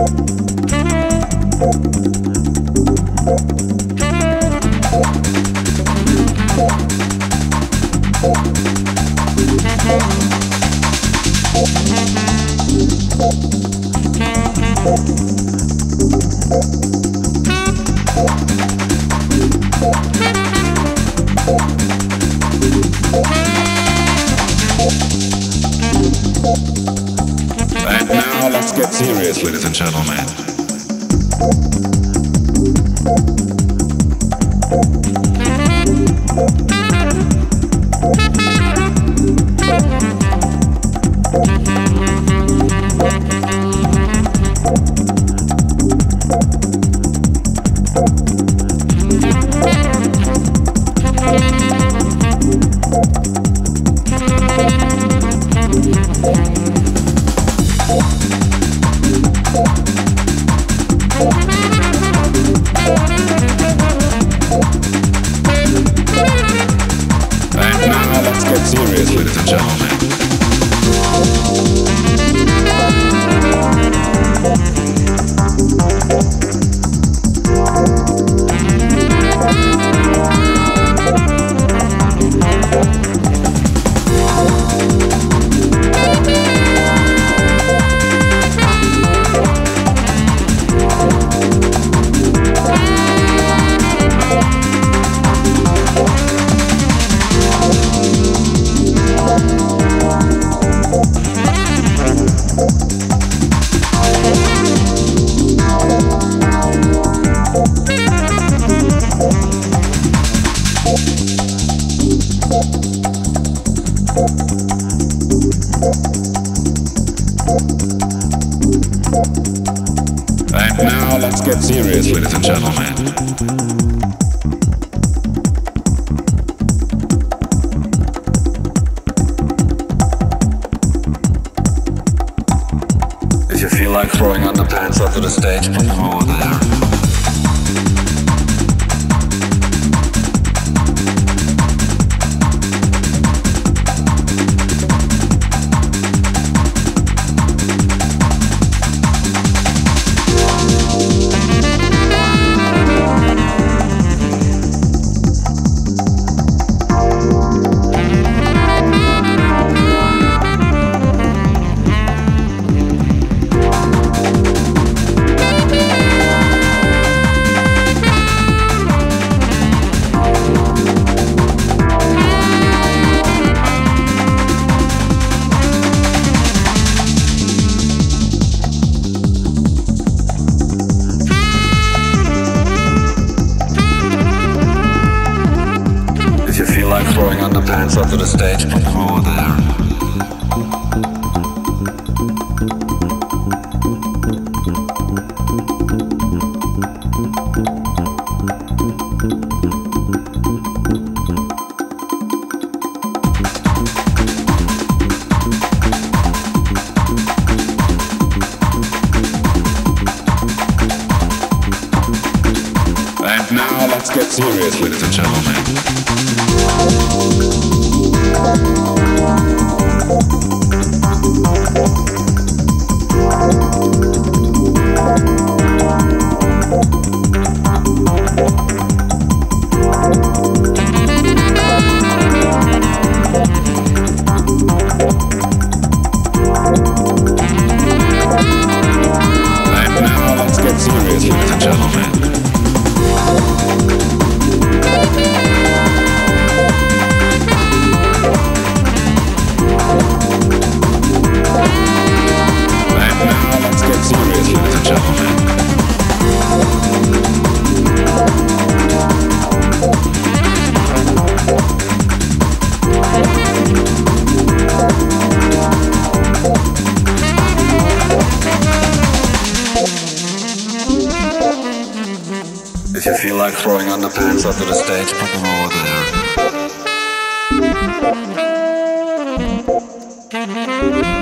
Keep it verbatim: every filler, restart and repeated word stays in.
And now let's get serious, ladies and gentlemen. Serious, ladies and gentlemen. And now let's get serious, ladies and gentlemen. If you feel like throwing underpants onto the stage, put them over there. Like throwing underpants onto the stage, put them over there. And now let's get serious, ladies and gentlemen. And now let's get serious, ladies and gentlemen. If you feel like throwing underpants onto the stage, put them over there.